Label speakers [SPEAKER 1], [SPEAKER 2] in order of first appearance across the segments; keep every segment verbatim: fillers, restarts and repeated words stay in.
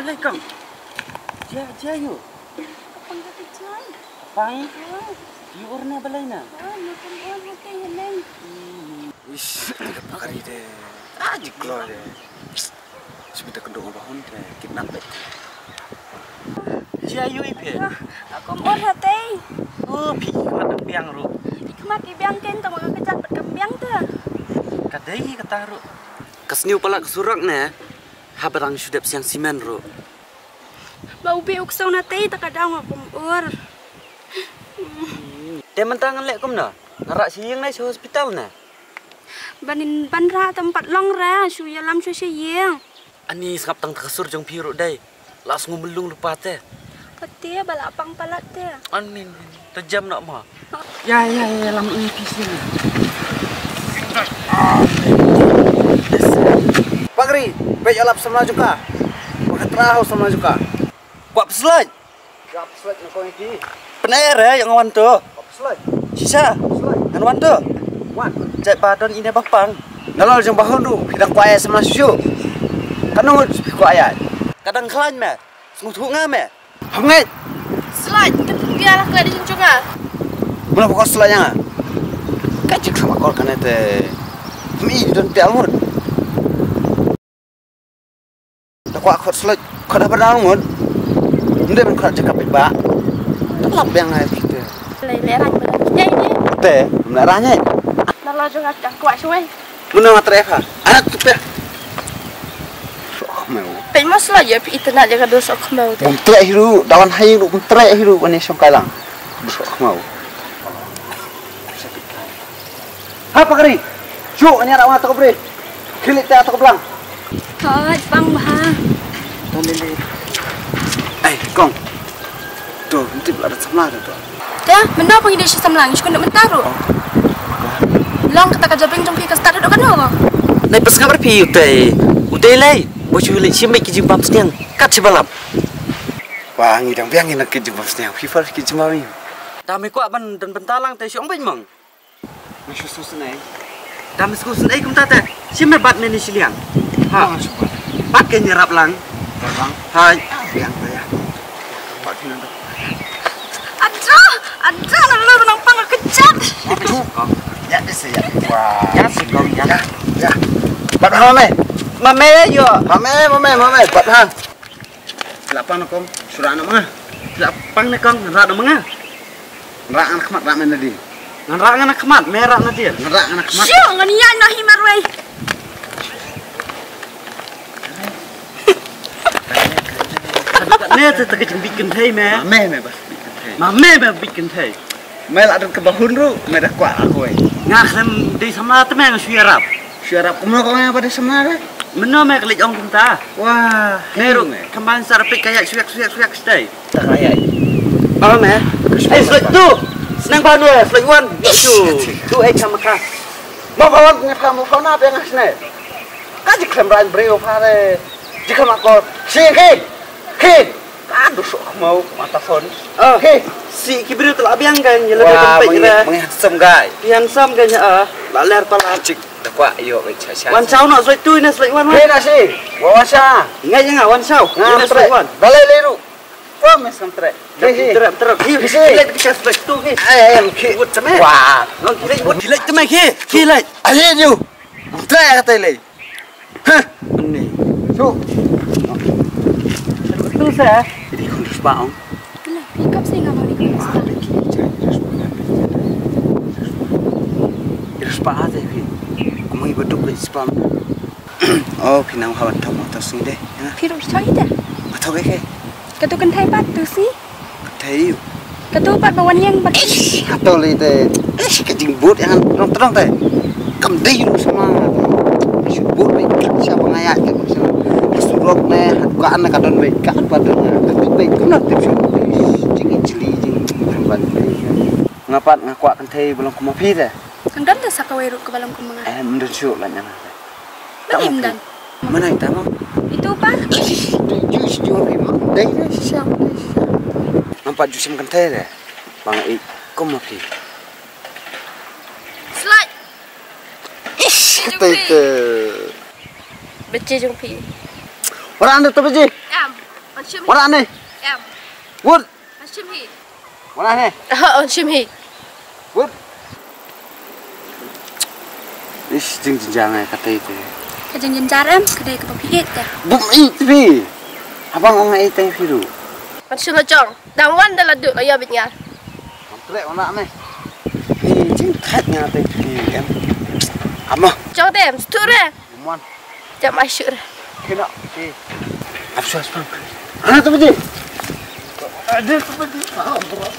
[SPEAKER 1] Kelai kang. Dia dia yuk.
[SPEAKER 2] Kapang kaki cai.
[SPEAKER 1] Pang. Di urna balai na.
[SPEAKER 2] Ah, makan uang hotel yang
[SPEAKER 3] Ish, tiga pakari deh. Ah, jiklo deh. Sebentar kendung bahun deh, kidnap deh.
[SPEAKER 1] Dia yuk ipe.
[SPEAKER 2] Aku mau hotel.
[SPEAKER 1] Oh, pi kemat biang ru.
[SPEAKER 2] Ikmat ibiang ken tama kejat berkembang tu.
[SPEAKER 1] Kadai kata ru. Kesniu pala kesurak ne. Habarang sudah siang simen ru.
[SPEAKER 2] Bau be uksau natei tak kadang apa ur.
[SPEAKER 1] Dia mentangan lek kum na. Ngarak siang nai ke hospital na.
[SPEAKER 2] Banin bandra tempat long ra, su yalam su siang.
[SPEAKER 1] Ani skap tang kesur jong piru dai. Las ngumelung lupa teh.
[SPEAKER 2] Peti balapang palat te.
[SPEAKER 1] Ani terjam nak ma. Ya ya ya lam ni pisi.
[SPEAKER 3] Pakri, baik alap sama juga. Pakai terahau sama juga.
[SPEAKER 1] Buat peselat.
[SPEAKER 3] Gap selek nak kau ini.
[SPEAKER 1] Penair eh yang awan tu.
[SPEAKER 3] Gap selek.
[SPEAKER 1] Sisa.
[SPEAKER 3] Selek.
[SPEAKER 1] Yang awan tu.
[SPEAKER 3] Wan.
[SPEAKER 1] Cek badan ini bapang.
[SPEAKER 3] Kalau jeng bahun tu, kita kuaya sama susu. Kanong kuaya.
[SPEAKER 1] Kadang kelan me. Semut hunga me.
[SPEAKER 3] Hangat.
[SPEAKER 2] Slide, biarlah kelai di cincunga.
[SPEAKER 3] Mana pokok seleknya? Kacik sama kau kan itu. Mi dan tiamur. Tak kuat kau selek. Kau dah berdangun. Ndek men kau cakap baik. Telap yang ada kita.
[SPEAKER 2] Leleran benar ini.
[SPEAKER 3] Teh, menaranya.
[SPEAKER 2] Kalau juga tak kuat suai.
[SPEAKER 3] Mana matre apa? Anak tu pe. Mau.
[SPEAKER 2] Pemas lah ya, itu nak jaga dosa kemau tu.
[SPEAKER 3] Mentre hiru, dawan hai hiru, mentre hiru pani songkalang. Besok mau. Apa kari? Cuk, ni ada orang tak beri. Kilit tak tak belang.
[SPEAKER 2] Kau bang bah.
[SPEAKER 3] Lele. Eh, kong. Tu, nanti ada sebelah tu.
[SPEAKER 2] Dah, mana pun ide sistem lang, isku nak mentaru. Long kata kerja bing jompi ke start duduk kan lo.
[SPEAKER 1] Nai pas ngabar pi utai. Utai lai. Bocu lek simek ki jimbam setiang. Kat sebalap.
[SPEAKER 3] Wah, ngidang biang nak kerja bos ni. Fifa kerja mami.
[SPEAKER 1] Dami kuat ban dan bentalang teh siong ben mang.
[SPEAKER 3] Masuk susun ai.
[SPEAKER 1] Dami skusun ai kum tata. Simme bat meni siliang. Ha. Bat ke nyerap lang.
[SPEAKER 3] Bang.
[SPEAKER 1] Hai.
[SPEAKER 3] Biang ya. Pak kena.
[SPEAKER 2] Aja, aja lalu nampang kejat.
[SPEAKER 3] Ya, desa ya. Wah.
[SPEAKER 1] Ya si kong ya.
[SPEAKER 3] Ya, ya. Bat hame.
[SPEAKER 1] Mame yo.
[SPEAKER 3] Mame, mame, mame, bat ha. Lapang nak kom, surah nak mah.
[SPEAKER 1] Lapang ne kong rak na manga.
[SPEAKER 3] Rak anak mat rak mana di.
[SPEAKER 1] Ngerak anak kemat merah na dia.
[SPEAKER 3] Rak anak mat.
[SPEAKER 2] Siu ngania nahi marway.
[SPEAKER 1] Ne tu tak kecing bikin thai me.
[SPEAKER 3] Mame, me bas.
[SPEAKER 1] Mame me bikin thai.
[SPEAKER 3] Mel ada ke bahun ru, me dah kuat aku ai.
[SPEAKER 1] Ngah lem di sama te me ngasuyarap.
[SPEAKER 3] Syarap kumno kau yang pada semara.
[SPEAKER 1] Meno me kelik ong kum ta.
[SPEAKER 3] Wah,
[SPEAKER 1] Heru kemban sarapik kayak suyak-suyak-suyak stay.
[SPEAKER 3] tak kaya.
[SPEAKER 1] Apa me? Eh, selek tu. Senang padu eh, selek wan. Tu. Tu eh sama ka.
[SPEAKER 3] Mau kawan punya kamu kau nak yang asne. Kaji kemran breo pare. Jika makor, sing ke, ke. Aduh, sok mau mata phone.
[SPEAKER 1] Oh,
[SPEAKER 3] Ke.
[SPEAKER 1] si kibriu telah biang kan jela
[SPEAKER 3] Wah,
[SPEAKER 1] tempat ira.
[SPEAKER 3] menghandsome guy.
[SPEAKER 1] Pian sam kan ya. La ler pala.
[SPEAKER 3] Cik, dah kuat yo baca sya.
[SPEAKER 1] Wan chau nak selek tu ni selek wan.
[SPEAKER 3] Ke nasi. Wawasa.
[SPEAKER 1] Ngai jangan wan chau. Ini selek wan.
[SPEAKER 3] Balai leru. Kau mes kantre.
[SPEAKER 1] Terap terap. Hiu selek kita selek tu ke.
[SPEAKER 3] Eh, em ke.
[SPEAKER 1] Buat teme.
[SPEAKER 3] Wah.
[SPEAKER 1] Ngong kilek buat kilek teme ke. Kilek.
[SPEAKER 3] Aye you. Tre kata le. Hah.
[SPEAKER 1] Ni.
[SPEAKER 3] Tu.
[SPEAKER 1] Betul saya. Jadi kondus baong.
[SPEAKER 2] Lah, pikap sih nggak mau nikah.
[SPEAKER 1] Terus pak ada ke.
[SPEAKER 3] Kamu ibu tu beli spam. Oh, pinang kawan tahu motor sini deh.
[SPEAKER 2] Piru cai dah.
[SPEAKER 3] Motor ke?
[SPEAKER 2] Katu kan thai pat tu sih.
[SPEAKER 3] Tahu.
[SPEAKER 2] Katu pat bawan yang bat.
[SPEAKER 3] Atau le deh. Eh, kecing but yang terang terang deh. Kam deh lu sama. But baik siapa ngayak ke maksudnya. Surok ne, bukan nak kadon baik, kan padon. Tapi baik tu nak tips. Cingin cili cing tempat baik. Ngapat ngakuat kan teh belum kumapi deh.
[SPEAKER 2] Angdan dah sakaweru ke balam kumangan.
[SPEAKER 3] Eh, menurut syuk lah nyana.
[SPEAKER 2] Benim dan.
[SPEAKER 3] Mana kita mau?
[SPEAKER 2] Itu apa?
[SPEAKER 3] Jus jual lima. Deh, siapa? Nampak jus makan teh deh. Bang ik, kumapi.
[SPEAKER 2] Slide.
[SPEAKER 3] Ish, kata itu.
[SPEAKER 2] Bece jompi.
[SPEAKER 3] Orang anda tu biji.
[SPEAKER 2] Am. Chim
[SPEAKER 3] Mana nih?
[SPEAKER 2] em.
[SPEAKER 3] Wood.
[SPEAKER 2] Chim hi.
[SPEAKER 3] Mana nih?
[SPEAKER 2] Ờ, chim hi.
[SPEAKER 3] Wood. Ish, jeng jenjang kata itu.
[SPEAKER 2] Kajang jenjar em, kedai ke papi it ya.
[SPEAKER 3] Bum itu. Abang ngomong itu yang biru.
[SPEAKER 2] Chim chong. Dang wan dah laduk ayah bitnya.
[SPEAKER 3] Trek mana nih? Ini jeng katnya teh em. Amah.
[SPEAKER 2] Chong tem, sture.
[SPEAKER 3] Muan.
[SPEAKER 2] Jam asyur.
[SPEAKER 3] Kena. Eh. Absus bang. Ana tu betul. Ada tu betul. Ah, berat.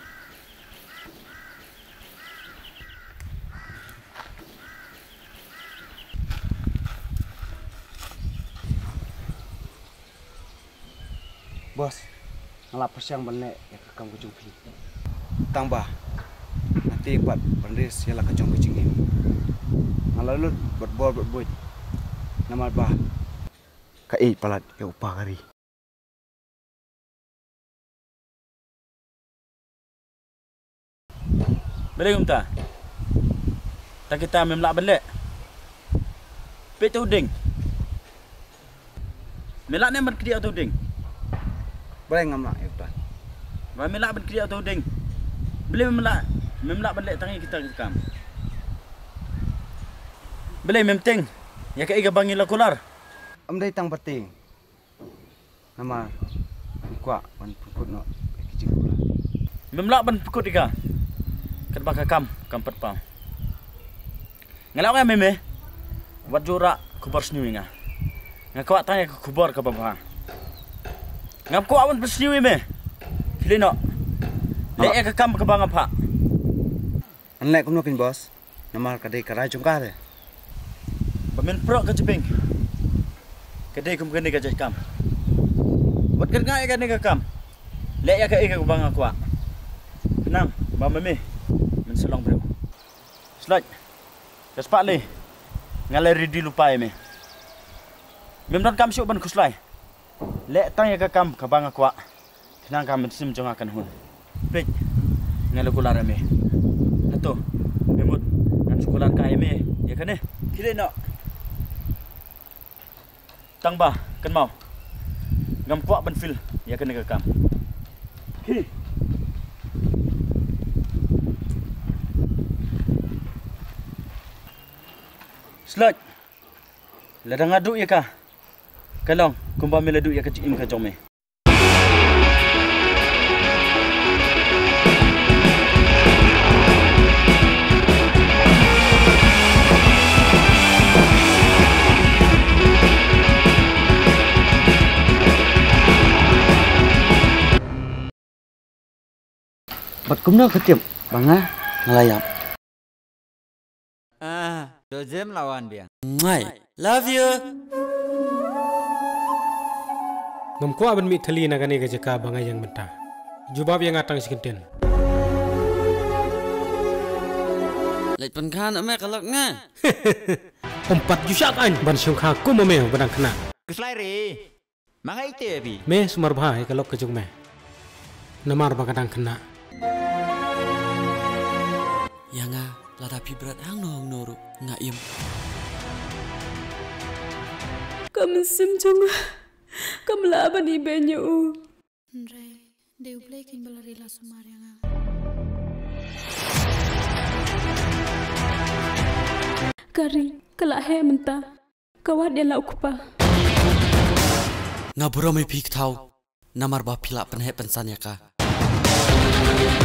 [SPEAKER 3] Bos, ngelap persiang benek ya ke kamu jumpi. Tambah, nanti buat pendis ya lah kacang kucing ini. Ngalalut buat bol buat buat. Nama bah. Kai palat ya upah kari.
[SPEAKER 4] Boleh kumta? Tak kita memlak balik. Pet tuding. Melak ni berkedi atau tuding?
[SPEAKER 3] Boleh ngamla ya upah.
[SPEAKER 4] Ba melak berkedi atau tuding? Boleh memlak memlak balik tangi kita rekam. Boleh memting. Ya kai gabangi lakular.
[SPEAKER 3] Am dai tang penting. Nama kuat pan pukut no kicik pula.
[SPEAKER 4] Memlak ban pukut ika. Kat baka kam kam pat pam. Ngalau ka meme. Wat jura kubar sniwi nga. Ngakwa tanya ke kubar ka baba. Ngap ko awan bersniwi me. Kilino. Le ka kam ka banga pa.
[SPEAKER 3] Anlek kum nokin bos. Nama kadai karai jungkar.
[SPEAKER 4] Bamin pro ka jeping. Kadai kum kene ka kam. Wat kan ngai ka ne ka kam. Le ya ka ika ka banga kwa. Kenang, ba meme. Men selong bro. Slide. Kaspak le. Ngalai ready lupa me. Mem don kam syuk ban kuslai. Le tang ya ka kam ka banga kwa. Kenang kam sim jong akan hun. Pek. Ngalai kular me. Ato. Memut kan sekolah ka me. Ya kan ne? Kile no. Tang ba kan mau. Ngam kwa ban fil ya kan ne ka kam. Hi. Slot. Ladang aduk ya ka. Kalong, kumba me laduk ya ka im ka jome.
[SPEAKER 3] Bat kumna ketiap banga ngalayap.
[SPEAKER 5] Ah, dojem lawan dia.
[SPEAKER 1] Mai, love you.
[SPEAKER 6] Ngam ko aban mi thali na gani ga jaka bangai yang benta. Jubab yang atang sikenten.
[SPEAKER 1] Lek pen kan ame kalak nga.
[SPEAKER 6] Empat jusak an ban syung kha ko me badang khna.
[SPEAKER 5] Keslai re. Mangai itu ya bi.
[SPEAKER 6] Me sumar bha he kalok kejung me. Namar bakadang khna.
[SPEAKER 1] Yang nga ladapi berat hang no hang noru nga im.
[SPEAKER 2] Kamu sim jong. Kamu laban ibenyo.
[SPEAKER 7] Ndre, deu play kin balarila sumaryanga.
[SPEAKER 2] Kari, kala he menta. Kawat dia lau kupa.
[SPEAKER 1] Nga buro may pik tau. Namar ba pila penhe pensan ya ka.